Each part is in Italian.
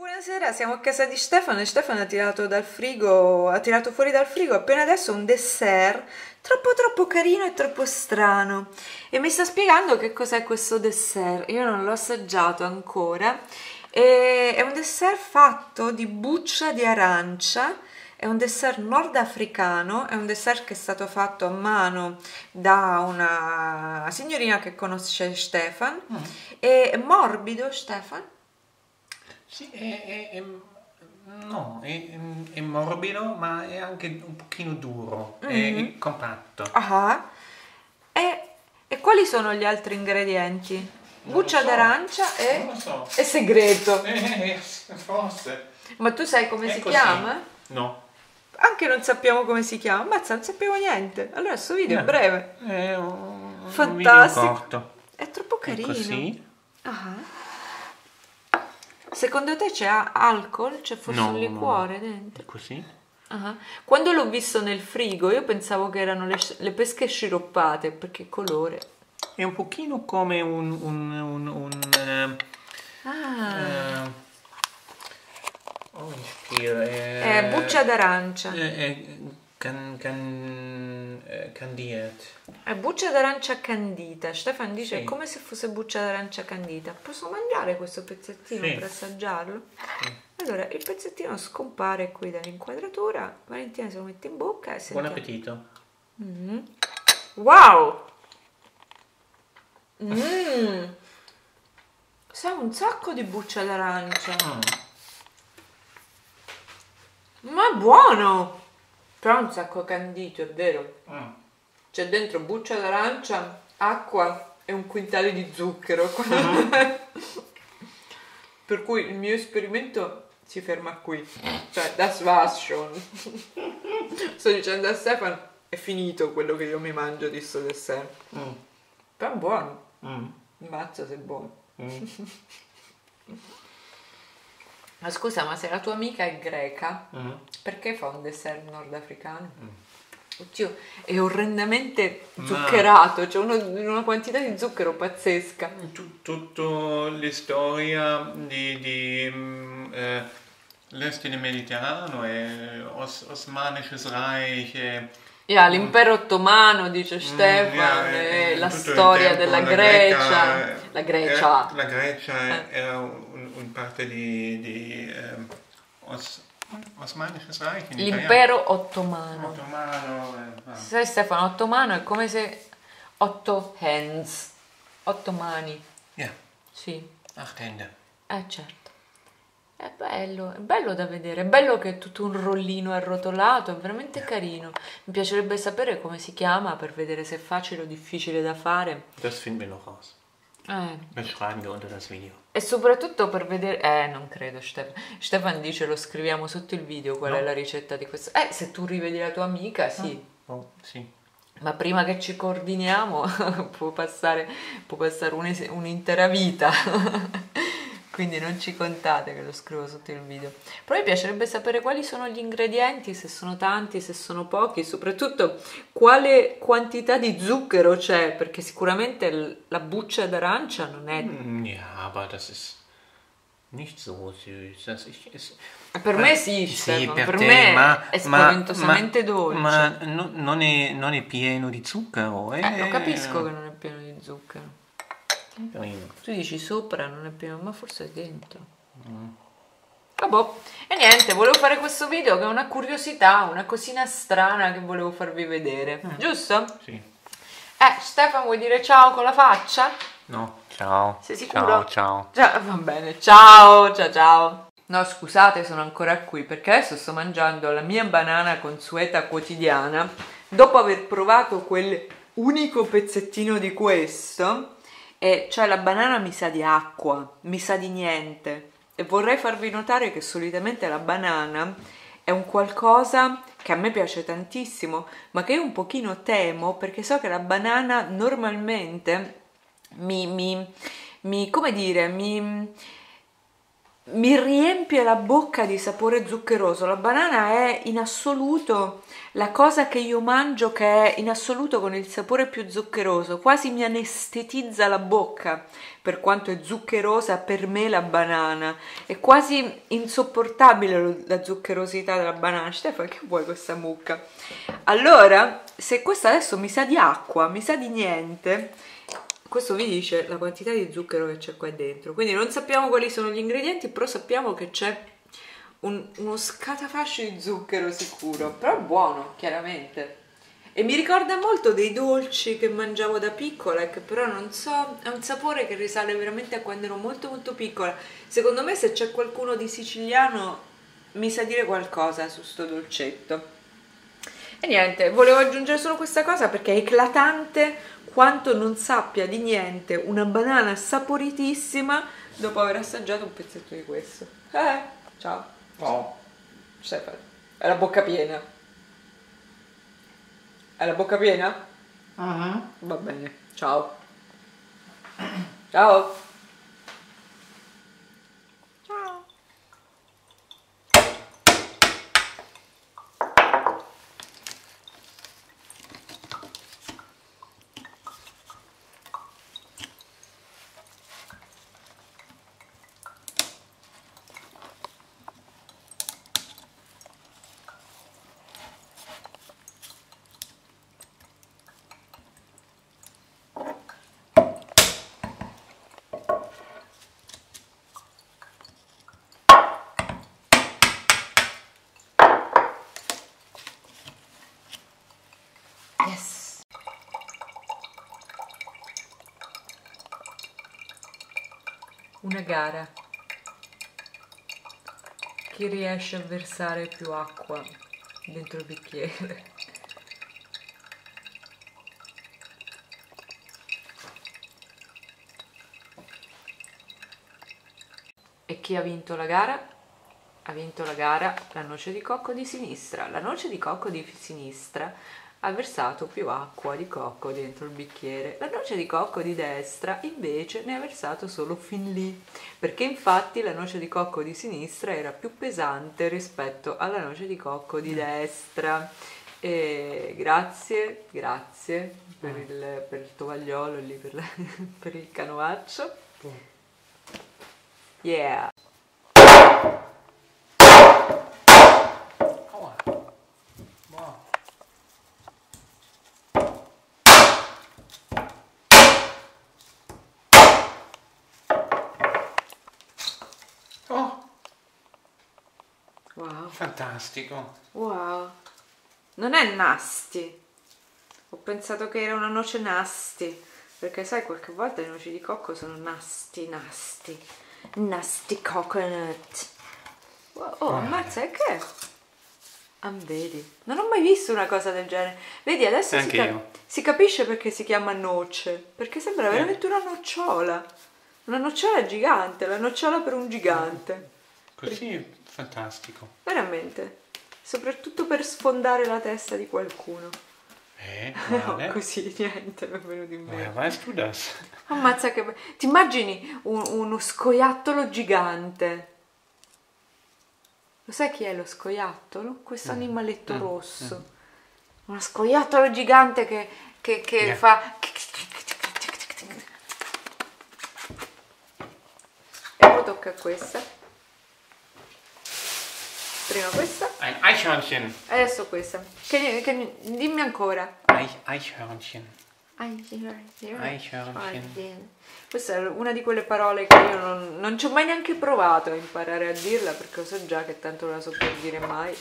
Buonasera, siamo a casa di Stefano e Stefano ha tirato dal frigo, ha tirato fuori dal frigo appena adesso un dessert troppo carino e troppo strano e mi sta spiegando che cos'è questo dessert. Io non l'ho assaggiato ancora. È un dessert fatto di buccia di arancia, è un dessert nordafricano, è un dessert che è stato fatto a mano da una signorina che conosce Stefan. È morbido, Stefan? Sì, no, è morbido, ma è anche un pochino duro, è compatto. Ah. E quali sono gli altri ingredienti? Non lo Buccia so, d'arancia non lo so. è segreto. Forse. Ma tu sai come È si così. chiama? No. Anche non sappiamo come si chiama. Mazza, non sappiamo niente. Allora, questo video è No. breve. È un Fantastico. video corto. È troppo È carino. così? Ah. Secondo te c'è alcol? C'è forse No, un liquore dentro? È così? Ah. Quando l'ho visto nel frigo, io pensavo che erano le pesche sciroppate, perché colore. È un pochino come È buccia d'arancia. Candiet. È buccia d'arancia candita. Stefan dice Sì. è come se fosse buccia d'arancia candita. Posso mangiare questo pezzettino Sì. per assaggiarlo? Sì. Allora, il pezzettino scompare qui dall'inquadratura. Valentina se lo mette in bocca e Buon sentiamo. appetito. Wow! Sa un sacco di buccia d'arancia. Ma è buono! Però un sacco candito, è vero. C'è dentro buccia d'arancia, acqua e un quintale di zucchero. Per cui il mio esperimento si ferma qui. Cioè, das war's schon. Sto dicendo a Stefan, è finito quello che io mi mangio di sto dessert. Però è buono. Mazza se è buono. Ma scusa, ma se la tua amica è greca, perché fa un dessert nordafricano? Oddio, è orrendamente zuccherato, c'è una quantità di zucchero pazzesca. Tutta la storia l'Est del Mediterraneo e Osmanisches Reich. L'impero ottomano, dice Stefan, la storia della Grecia. La Grecia. La Grecia era un parte di Osmanisches Reich in italiano. L'impero ottomano. Ottomano. Sai Stefano, ottomano è come se 8 hands, 8 mani. Ja, Sì. 8 Hände. Certo. È bello da vedere, è bello che è tutto un rollino arrotolato, è veramente carino. Mi piacerebbe sapere come si chiama per vedere se è facile o difficile da fare. Das finden wir noch raus. Das schreiben wir unter das Video. E soprattutto per vedere... non credo, Stefan. Stefan dice lo scriviamo sotto il video qual è la ricetta di questo. Se tu rivedi la tua amica, sì. Sì. Ma prima che ci coordiniamo può passare un'intera vita. Quindi non ci contate che lo scrivo sotto il video. Però mi piacerebbe sapere quali sono gli ingredienti, se sono tanti, se sono pochi, soprattutto quale quantità di zucchero c'è, perché sicuramente la buccia d'arancia non è... Ja, aber das ist nicht so süß. Das ist, Per me sì, Stefano, per te, me è spaventosamente dolce. Ma non è pieno di zucchero. Lo capisco che non è pieno di zucchero. Carino. Tu dici sopra, non è pieno, ma forse è dentro. Vabbè. E niente, volevo fare questo video che è una curiosità, una cosina strana che volevo farvi vedere. Giusto? Sì. Stefano, vuoi dire ciao con la faccia? No, ciao. Sei sicuro? Ciao. Va bene, ciao. No, scusate, sono ancora qui perché adesso sto mangiando la mia banana consueta quotidiana. Dopo aver provato quell'unico pezzettino di questo... cioè la banana mi sa di acqua, mi sa di niente e vorrei farvi notare che solitamente la banana è un qualcosa che a me piace tantissimo ma che io un pochino temo perché so che la banana normalmente mi mi riempie la bocca di sapore zuccheroso. La banana è in assoluto la cosa che io mangio che è in assoluto con il sapore più zuccheroso, quasi mi anestetizza la bocca per quanto è zuccherosa per me la banana. È quasi insopportabile la zuccherosità della banana. Stefano, che vuoi questa mucca? Allora, se questa adesso mi sa di acqua, mi sa di niente, questo vi dice la quantità di zucchero che c'è qua dentro. Quindi non sappiamo quali sono gli ingredienti, però sappiamo che c'è uno scatafascio di zucchero sicuro, però buono, chiaramente. E mi ricorda molto dei dolci che mangiavo da piccola, che però non so, ha un sapore che risale veramente a quando ero molto molto piccola. Secondo me se c'è qualcuno di siciliano mi sa dire qualcosa su sto dolcetto. E niente, volevo aggiungere solo questa cosa perché è eclatante quanto non sappia di niente una banana saporitissima dopo aver assaggiato un pezzetto di questo. Ciao. Oh, Stefano, è la bocca piena. È la bocca piena? Va bene, ciao. Ciao. Ciao. Yes. Una gara. Chi riesce a versare più acqua dentro il bicchiere? E chi ha vinto la gara? Ha vinto la gara la noce di cocco di sinistra. La noce di cocco di sinistra ha versato più acqua di cocco dentro il bicchiere. La noce di cocco di destra invece ne ha versato solo fin lì, perché infatti la noce di cocco di sinistra era più pesante rispetto alla noce di cocco di destra. E grazie per il tovagliolo lì, per il canovaccio. Yeah. Wow. Fantastico. Wow. Non è nasty. Ho pensato che era una noce nasty, perché sai, qualche volta le noci di cocco sono nasty. Nasty coconut. Oh, ammazza, e che? Vedi, non ho mai visto una cosa del genere. Vedi, adesso si capisce perché si chiama noce, perché sembra veramente una nocciola gigante, la nocciola per un gigante. Così è fantastico. Veramente, soprattutto per sfondare la testa di qualcuno. Vale. No, così niente, mi è venuto in mente. Weißt du das? Ammazza che... Ti immagini uno scoiattolo gigante? Lo sai chi è lo scoiattolo? Questo animaletto rosso. Uno scoiattolo gigante che fa... E poi tocca a questa. Prima questa. Ein Eichhörnchen. Adesso questa. Dimmi ancora. Eichhörnchen. Eichhörnchen. Questa è una di quelle parole che io non ci ho mai neanche provato a imparare a dirla, perché so già che tanto non la so per dire mai.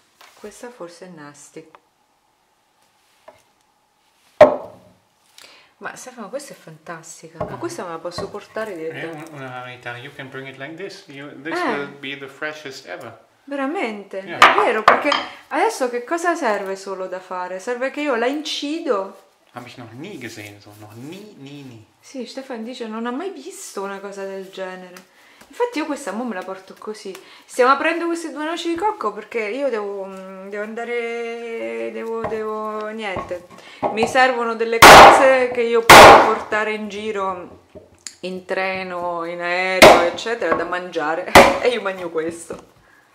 Questa forse è nasty. Ma Stefano, questa è fantastica, ma questa me la posso portare È direttamente. una rarità. You can bring it like this. This will be the freshest ever. Veramente, Yeah. è vero, perché adesso che cosa serve solo da fare? Serve che io la incido. Habe ich noch nie gesehen, so. Noch nie. Sì, Stefano dice non ha mai visto una cosa del genere. Infatti io questa mo me la porto così. Stiamo aprendo queste 2 noci di cocco perché io devo andare, niente. Mi servono delle cose che io posso portare in giro in treno, in aereo, eccetera, da mangiare. E io mangio questo.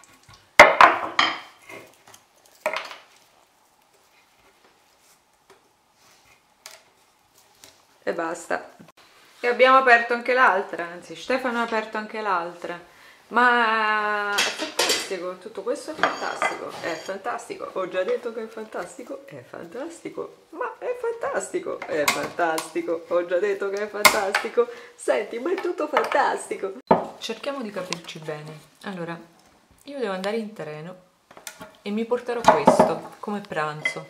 E basta. E abbiamo aperto anche l'altra, anzi Stefano ha aperto anche l'altra. Ma è fantastico, tutto questo è fantastico, ho già detto che è fantastico, ma è fantastico, ho già detto che è fantastico, senti, ma è tutto fantastico. Cerchiamo di capirci bene. Allora, io devo andare in treno e mi porterò questo come pranzo.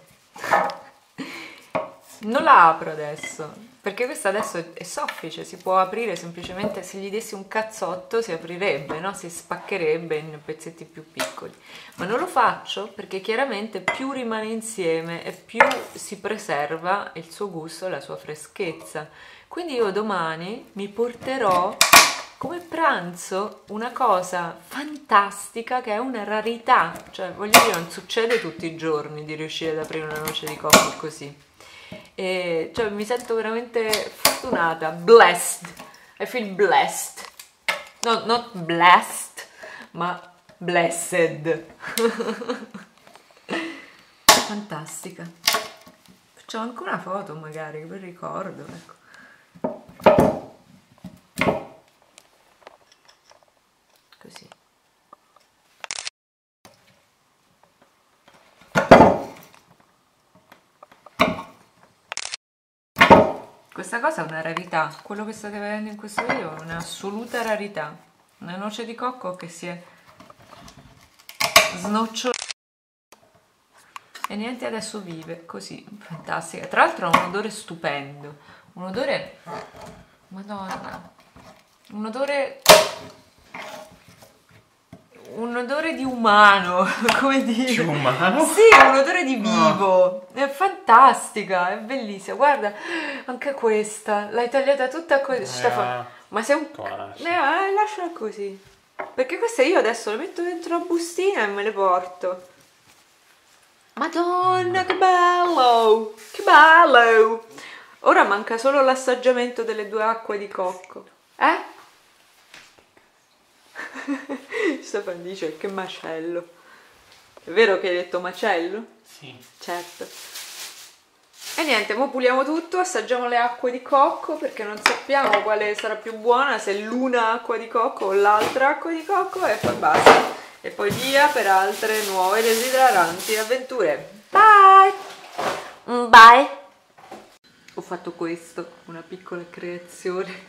Non la apro adesso, perché questa adesso è soffice, si può aprire semplicemente, se gli dessi un cazzotto si aprirebbe, no? Si spaccherebbe in pezzetti più piccoli. Ma non lo faccio perché chiaramente più rimane insieme e più si preserva il suo gusto e la sua freschezza. Quindi io domani mi porterò come pranzo una cosa fantastica che è una rarità, cioè voglio dire non succede tutti i giorni di riuscire ad aprire una noce di cocco così. E cioè mi sento veramente fortunata, blessed, I feel blessed, no, not blessed, ma blessed. Fantastica. Facciamo anche una foto magari per ricordo, ecco. Così. Questa cosa è una rarità, quello che state vedendo in questo video è un'assoluta rarità. Una noce di cocco che si è snocciolata e niente, adesso vive così, fantastica. Tra l'altro ha un odore stupendo, un odore, madonna, un odore di umano, come dire. Di umano? Sì, un odore di vivo. È fantastica, è bellissima. Guarda, anche questa, l'hai tagliata tutta così. Stefano, ma sei un... lasciala così. Perché queste io adesso le metto dentro la bustina e me le porto. Madonna, che bello! Che bello! Ora manca solo l'assaggiamento delle 2 acque di cocco. Stefano dice che macello. È vero che hai detto macello? Sì. Certo. E niente, mo puliamo tutto, assaggiamo le acque di cocco perché non sappiamo quale sarà più buona, se l'una acqua di cocco o l'altra acqua di cocco e poi basta. E poi via per altre nuove desideranti avventure. Bye! Bye! Ho fatto questo, una piccola creazione.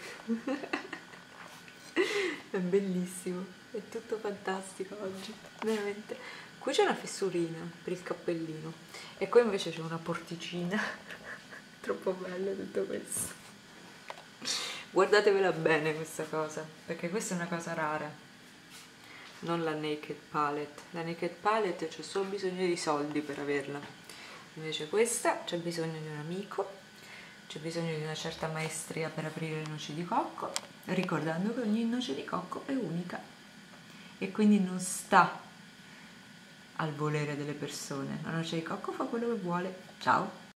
È bellissimo, è tutto fantastico oggi, veramente. Qui c'è una fessurina per il cappellino e qui invece c'è una porticina. Troppo bello tutto questo. Guardatevela bene questa cosa, perché questa è una cosa rara. Non la Naked Palette. La Naked Palette c'è solo bisogno di soldi per averla. Invece questa c'è bisogno di un amico, c'è bisogno di una certa maestria per aprire le noci di cocco, ricordando che ogni noce di cocco è unica e quindi non sta al volere delle persone. La noce di cocco fa quello che vuole. Ciao!